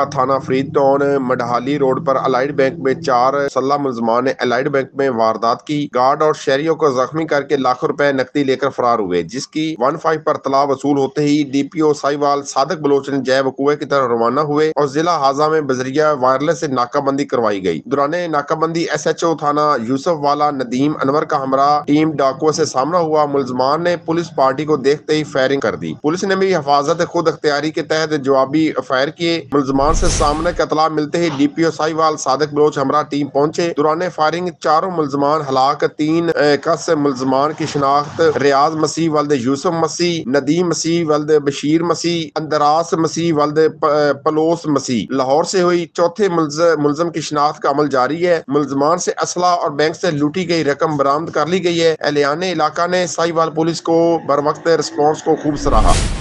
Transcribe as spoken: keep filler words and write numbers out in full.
थाना Farid town Madhali road पर Allied Bank में चार सल्ला मुलजमान ने अलाइड बैंक में वारदात की। गार्ड और शहरियों को जख्मी करके लाखों रुपए नकदी लेकर फरार हुए, जिसकी वन फाइव पर तला वसूल होते ही डीपीओ साहिवाल सादक बलोच ने जय वकुए की तरफ रवाना हुए और जिला हाजा में बजरिया वायरलेस से नाकाबंदी करवाई गई। दौरान नाकाबंदी एस एच ओ थाना यूसुफ वाला नदीम अनवर का हमरा टीम डाकुओं से सामना हुआ। मुलजमान ने पुलिस पार्टी को देखते ही फायरिंग कर दी। पुलिस ने भी हिफाजत खुद अख्तियारी के तहत जवाबी फायर किए। मुलजमान से सामने का इतला मिलते ही डीपीओ साहिवाल सादक बलोच हमरा टीम पहुंचे। दौरान फायरिंग चारों मुलजमान हलाक। तीन कस मुलजमान की शिनाख्त रियाज मसीह वल्द यूसुफ मसीह, नदीम मसीह वल्द बशीर मसीह, अंदरास मसीह वल्द पलोस मसीह लाहौर से हुई। चौथे मुलजम की शिनाख्त का अमल जारी है। मुलजमान से असला और बैंक से लूटी गई रकम बरामद कर ली गई है। एहलियाने इलाका ने साहिवाल पुलिस को बर वक्त रिस्पॉन्स को खूब सराहा।